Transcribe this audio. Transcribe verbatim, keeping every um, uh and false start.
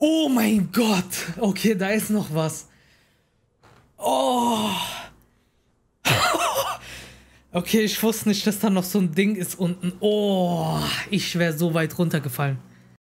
Oh mein Gott. Okay, da ist noch was. Oh. Okay, ich wusste nicht, dass da noch so ein Ding ist unten. Oh, ich wäre so weit runtergefallen.